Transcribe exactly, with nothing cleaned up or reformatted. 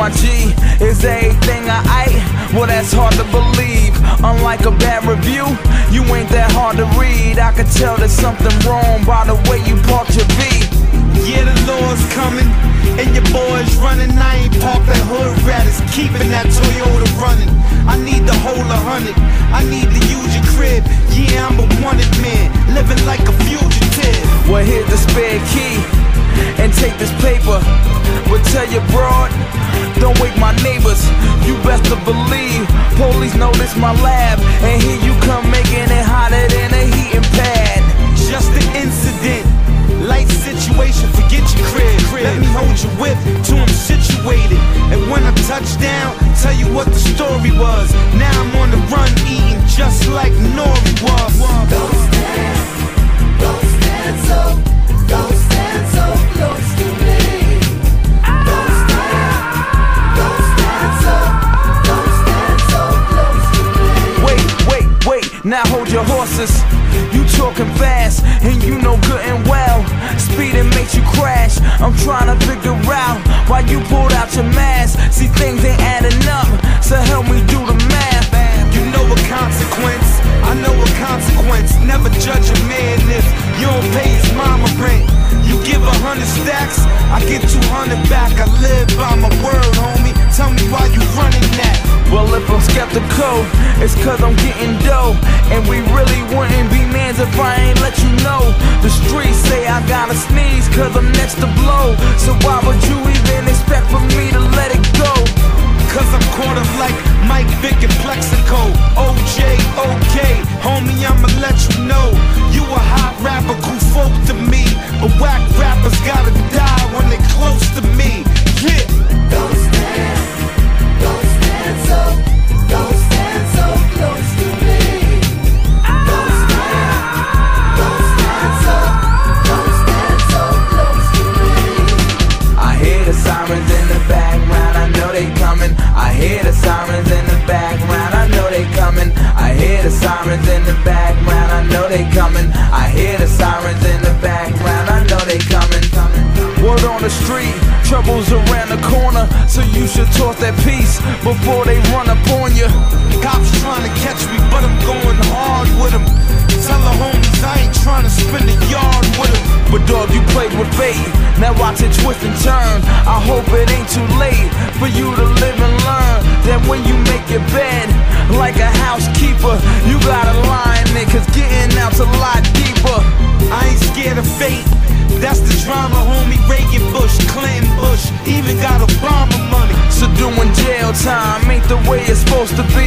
my G is everything I ate. Well, that's hard to believe. Unlike a bad review, you ain't that hard to read. I could tell there's something wrong by the way you parked your V. Yeah, the Lord's coming, and your boy's running. I ain't parked that hood rat, is keeping that Toyota running. I need the whole a hundred, I need to use your crib. Yeah, I'm a wanted man, living like a fugitive. Well, here's the spare key, and take this paper. But tell your broad, don't wake my neighbors. You best to believe, police notice my lab, and here you come making it hotter than a heating pad. Just an incident, light situation, forget your crib. Let me hold your whip till I'm situated, and when I touch down, tell you what the story was. Now I'm on the run, eating just like Nori was. Don't stand, don't stand so, don't stand so close to me. Don't stand, don't stand so, don't stand so close to me. Wait, wait, wait, now hold your horses. You talking fast, and you know good and well speeding makes you crash. I'm trying to figure out why you pulled out your mask. See, things ain't adding up, so help me do the math. You know a consequence, I know a consequence. Never judge a man if you don't pay his mama rent. You give a hundred stacks, I get two hundred back. I live by my word, homie. Tell me why you running that. Well, if I'm skeptical, it's cause I'm getting dough, and we really wouldn't be mans if I ain't let you know. The streets say I gotta sneeze cause I'm next to blow. So why would you even expect for me to let it go? Cause I'm caught up like Mike Vick and Plexico. O J, okay, homie, I'ma let you know. You a hot rapper, cool folk to me, but whack rappers gotta die when they close to me. Yeah. Don't stand, don't stand so, don't stand so close to me. Don't stand, don't stand so, don't stand so close to me. I hear the sirens in the background, I know they coming. I hear the sirens in the background, I know they coming. I hear the sirens in the background, I know they coming. I hear the sirens in the background, I know they coming. Word on the street, trouble's around the corner, so you should toss that piece before they run up on you. Cops trying to catch me, but I'm going hard with them. Tell the homies I ain't trying to spend a yard with them. But dog, you played with fate, now watch it twist and turn. I hope it ain't too late for you to live and learn that when you make your bed, like a housekeeper, you gotta line it, cause getting out's a lot deeper. I ain't scared of fate, that's the drama, homie. Reagan Bush, Clinton Bush, even got Obama money. So doing jail time ain't the way it's supposed to be.